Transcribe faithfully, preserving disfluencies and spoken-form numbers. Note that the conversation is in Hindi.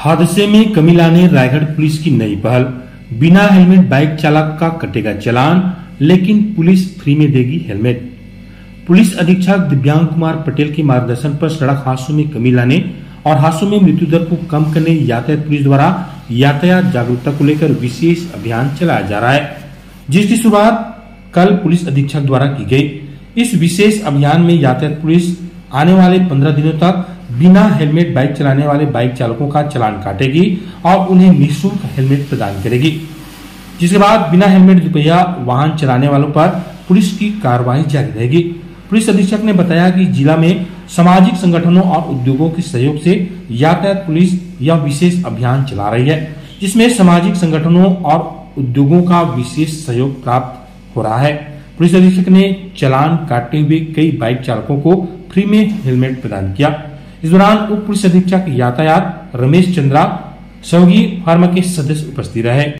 हादसे में कमी लाने रायगढ़ पुलिस की नई पहल। बिना हेलमेट बाइक चालक का कटेगा चालान, लेकिन पुलिस फ्री में देगी हेलमेट। पुलिस अधीक्षक दिव्यांग कुमार पटेल के मार्गदर्शन पर सड़क हादसों में कमी लाने और हादसों में मृत्यु दर को कम करने यातायात पुलिस द्वारा यातायात जागरूकता को लेकर विशेष अभियान चलाया जा रहा है, जिसकी शुरुआत कल पुलिस अधीक्षक द्वारा की गई। इस विशेष अभियान में यातायात पुलिस आने वाले पंद्रह दिनों तक बिना हेलमेट बाइक चलाने वाले बाइक चालकों का चालान काटेगी और उन्हें निःशुल्क हेलमेट प्रदान करेगी, जिसके बाद बिना हेलमेट दुपहिया वाहन चलाने वालों पर पुलिस की कार्रवाई जारी रहेगी। पुलिस अधीक्षक ने बताया कि जिला में सामाजिक संगठनों और उद्योगों के सहयोग से यातायात पुलिस यह विशेष अभियान चला रही है, जिसमें सामाजिक संगठनों और उद्योगों का विशेष सहयोग प्राप्त हो रहा है। पुलिस अधीक्षक ने चालान काटते हुए कई बाइक चालकों को फ्री में हेलमेट प्रदान किया। इस दौरान उप पुलिस अधीक्षक यातायात रमेश चंद्रा सहयोगी फार्मा के सदस्य उपस्थित रहे।